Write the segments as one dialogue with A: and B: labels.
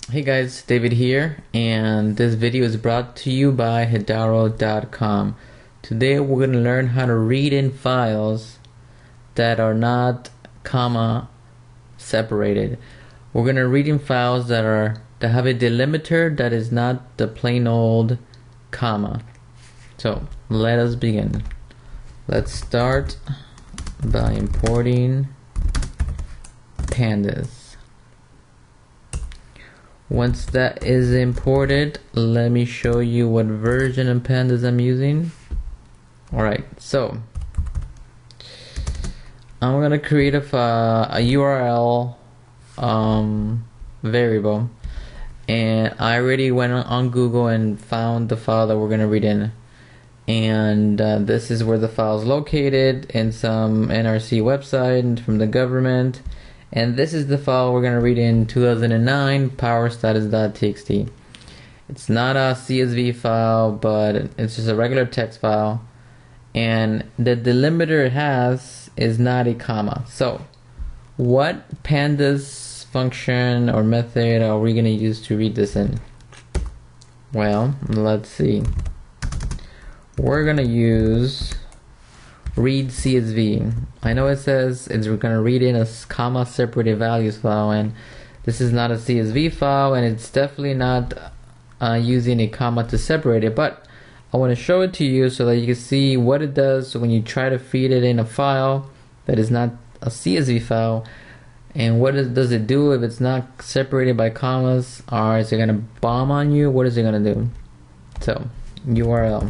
A: Hey guys, David here, and this video is brought to you by Hidaro.com. Today we're going to learn how to read in files that are not comma separated. We're going to read in files that have a delimiter that is not the plain old comma. So let us begin. Let's start by importing Pandas. Once that is imported, let me show you what version of Pandas I'm using. Alright, so I'm gonna create a URL variable, and I already went on Google and found the file that we're gonna read in, and this is where the file is located in some NRC website from the government. And this is the file we're going to read in 2009 powerstatus.txt. It's not a CSV file, but it's just a regular text file. And the delimiter it has is not a comma. So what Pandas function or method are we going to use to read this in? Well, let's see. We're going to use read CSV. I know it says it's going to read in a comma separated values file, and this is not a CSV file, and it's definitely not using a comma to separate it, but I want to show it to you so that you can see what it does when you try to feed it in a file that is not a CSV file, and what does it do if it's not separated by commas, or is it going to bomb on you? What is it going to do? So URL.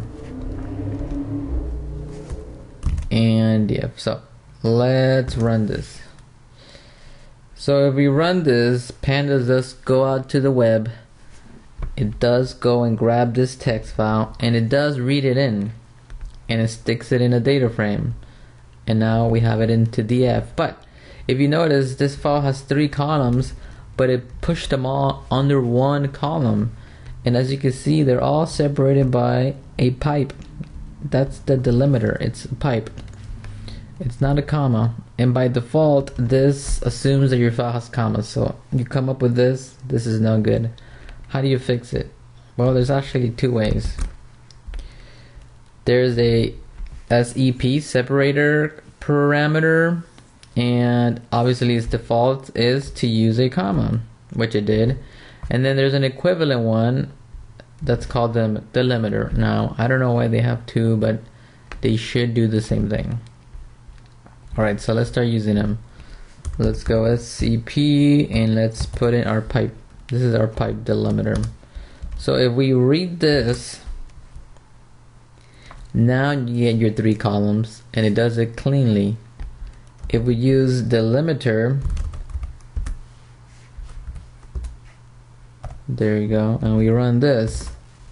A: And yeah, so let's run this. So if we run this, Pandas does go out to the web. It does go and grab this text file, and it does read it in, and it sticks it in a data frame, and now we have it into DF. But if you notice, this file has 3 columns, but it pushed them all under one column, and as you can see, they're all separated by a pipe. That's the delimiter. It's a pipe. It's not a comma, and by default this assumes that your file has commas, so you come up with this is no good. How do you fix it? Well, there's actually 2 ways. There's a SEP separator parameter, and obviously its default is to use a comma, which it did, and then there's an equivalent one that's called the delimiter. Now I don't know why they have 2, but they should do the same thing. Alright, so let's start using them. Let's go SCP and let's put in our pipe. This is our pipe delimiter. So if we read this, now you get your 3 columns, and it does it cleanly. If we use delimiter, there you go, and we run this,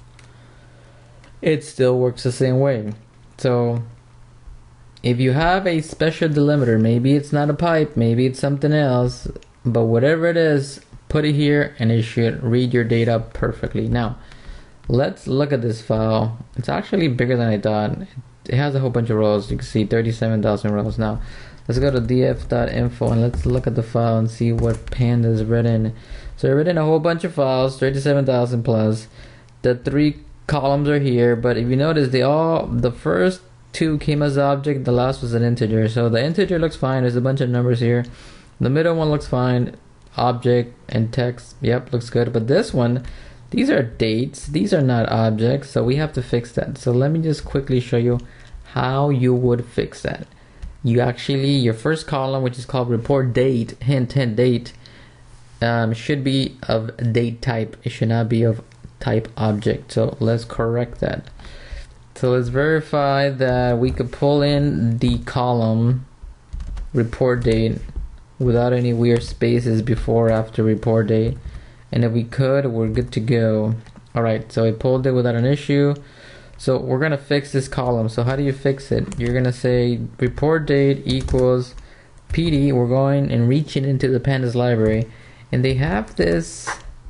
A: it still works the same way. So if you have a special delimiter, maybe it's not a pipe, maybe it's something else, but whatever it is, put it here and it should read your data perfectly. Now let's look at this file. It's actually bigger than I thought. It has a whole bunch of rows. You can see 37,000 rows. Now let's go to df.info and let's look at the file and see what Pandas written. So I've written a whole bunch of files, 37,000 plus. The 3 columns are here, but if you notice, the first 2 came as object, the last was an integer. So the integer looks fine. There's a bunch of numbers here. The middle one looks fine. Object and text, yep, looks good. But this one, these are dates. These are not objects, so we have to fix that. So let me just quickly show you how you would fix that. You actually, your first column, which is called report date, hint date, should be of date type. It should not be of type object. So let's correct that. So let's verify that we could pull in the column report date without any weird spaces before or after report date, and if we could, we're good to go. Alright, so I pulled it without an issue. So we're gonna fix this column. So how do you fix it? You're gonna say report date equals PD. We're going and reaching into the Pandas library, and they have this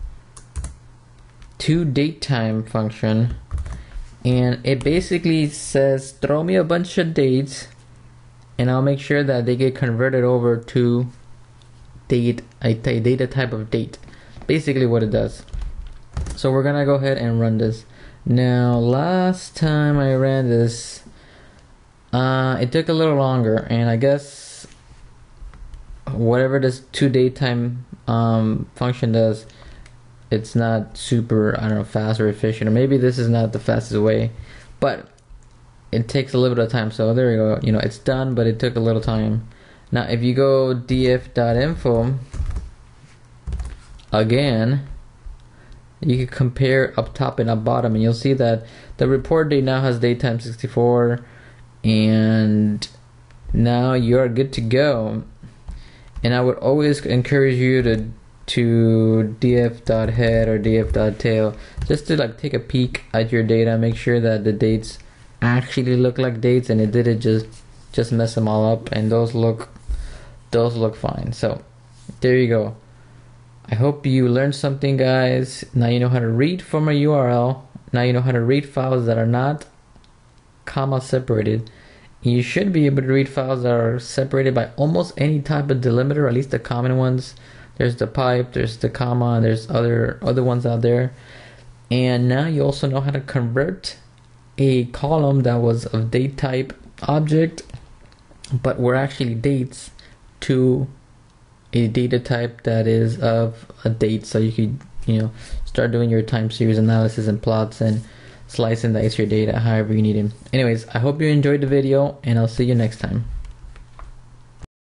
A: toDateTime function, and it basically says throw me a bunch of dates and I'll make sure that they get converted over to date, a data type of date. basically what it does. So we're gonna go ahead and run this. Now last time I ran this, it took a little longer, and I guess whatever this toDateTime function does, it's not super, I don't know, fast or efficient, or maybe this is not the fastest way, but it takes a little bit of time. So there we go, you know, it's done, but it took a little time. Now if you go df.info again, you can compare up top and up bottom, and you'll see that the report date now has datetime 64, and now you're good to go. And I would always encourage you to df.head or df.tail, just to like take a peek at your data, make sure that the dates actually look like dates and it didn't just mess them all up, and those look fine. So there you go. I hope you learned something, guys. Now you know how to read from a URL. Now you know how to read files that are not comma separated. You should be able to read files that are separated by almost any type of delimiter, or at least the common ones. There's the pipe, there's the comma, and there's other ones out there. And now you also know how to convert a column that was of date type object, but were actually dates, to a data type that is of a date. So you could, you know, start doing your time series analysis and plots and slice and dice your data however you need it. Anyways, I hope you enjoyed the video, and I'll see you next time.